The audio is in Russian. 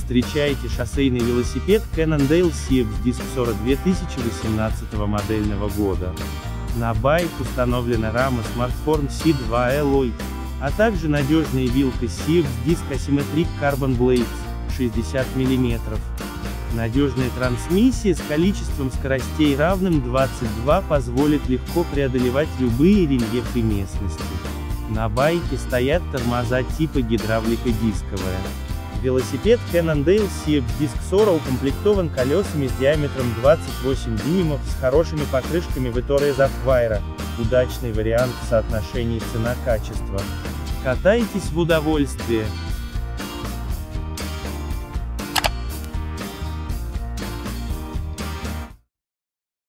встречаете шоссейный велосипед Cannondale CX Disc 40 2018 модельного года. На байк установлена рама Smartform C2 Alloy, а также надежная вилка CX Disc Asymmetric Carbon Blades, 60 мм. Надежная трансмиссия с количеством скоростей равным 22 позволит легко преодолевать любые рельефы местности. На байке стоят тормоза типа гидравлика дисковая. Велосипед Cannondale CX Disc 40 укомплектован колесами с диаметром 28 дюймов с хорошими покрышками Vittorese Acquaira, удачный вариант в соотношении цена-качество. Катайтесь в удовольствие!